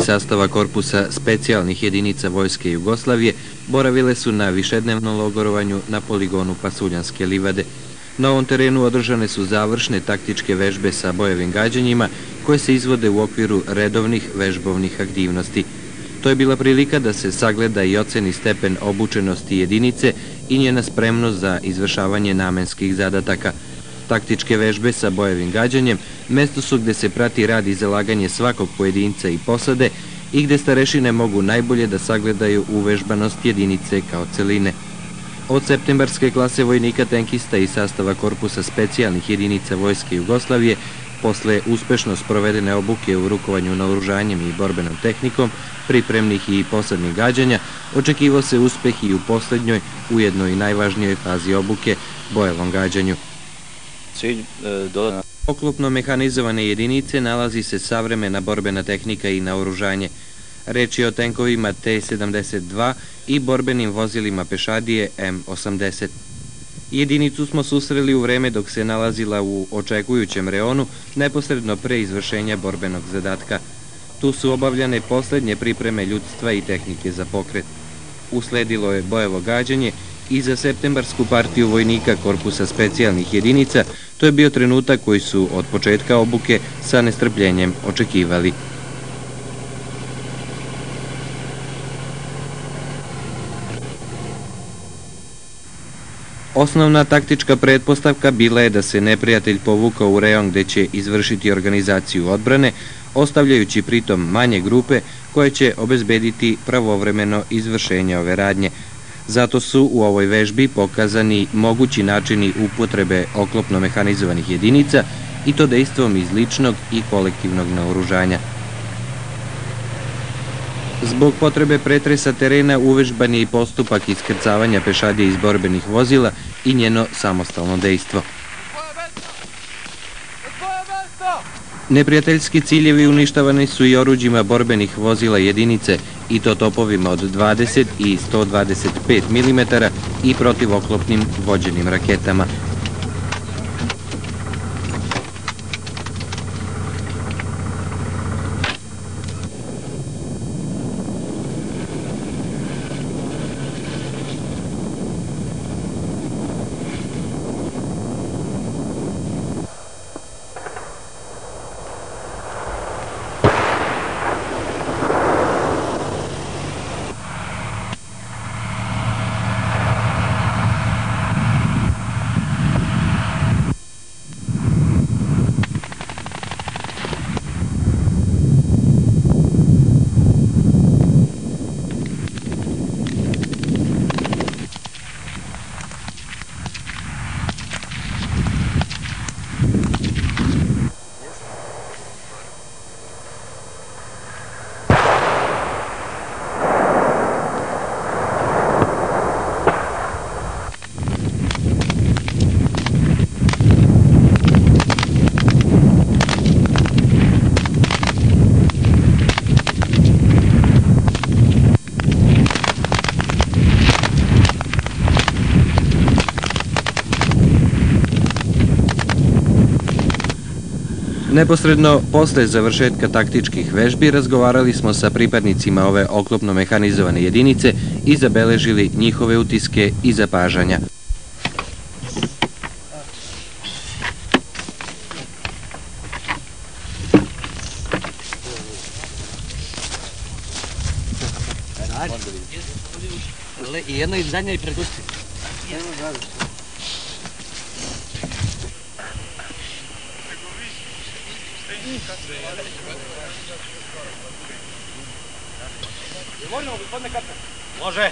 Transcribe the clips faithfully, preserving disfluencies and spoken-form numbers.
sastava korpusa specijalnih jedinica Vojske Jugoslavije boravile su na višednevnom logorovanju na poligonu Pasuljanske livade. Na ovom terenu održane su završne taktičke vežbe sa bojevim gađanjima koje se izvode u okviru redovnih vežbovnih aktivnosti. To je bila prilika da se sagleda i oceni stepen obučenosti jedinice i njena spremnost za izvršavanje namenskih zadataka. Taktičke vežbe sa bojevim gađanjem mesto su gde se prati rad i zalaganje svakog pojedinca i posade i gde starešine mogu najbolje da sagledaju uvežbanost jedinice kao celine. Od septembarske klase vojnika tenkista i sastava korpusa specijalnih jedinica Vojske Jugoslavije, posle uspešno sprovedene obuke u rukovanju naoružanjem i borbenom tehnikom, pripremnih i posadnih gađanja, očekivao se uspeh i u poslednjoj, ujedno i najvažnijoj fazi obuke, bojevom gađanju. Oklopno mehanizovane jedinice nalazi se savremena borbena tehnika i naoružanje. Reč je o tenkovima T sedamdeset dva i borbenim vozilima pešadije M osamdeset. Jedinicu smo susreli u vreme dok se nalazila u očekujućem reonu neposredno pre izvršenja borbenog zadatka. Tu su obavljane poslednje pripreme ljudstva i tehnike za pokret. Usledilo je bojevo gađanje i za septembarsku partiju vojnika korpusa specijalnih jedinica to je bio trenutak koji su od početka obuke sa nestrpljenjem očekivali. Osnovna taktička pretpostavka bila je da se neprijatelj povukao u rejon gde će izvršiti organizaciju odbrane, ostavljajući pritom manje grupe koje će obezbediti pravovremeno izvršenje ove radnje. Zato su u ovoj vežbi pokazani mogući načini upotrebe oklopno mehanizovanih jedinica i to dejstvom iz ličnog i kolektivnog naoružanja. Zbog potrebe pretresa terena uvežban je i postupak iskrcavanja pešadije iz borbenih vozila i njeno samostalno dejstvo. Neprijateljski ciljevi uništavani su i oruđima borbenih vozila jedinice, i to topovima od dvadeset i sto dvadeset pet milimetara i protivoklopnim vođenim raketama. Neposredno posle završetka taktičkih vežbi razgovarali smo sa pripadnicima ove oklopno mehanizovane jedinice i zabeležili njihove utiske i zapažanja. I jedno i zadnje i pregusti. Može.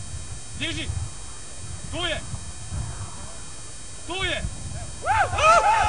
Diži! Tu je! Tu je!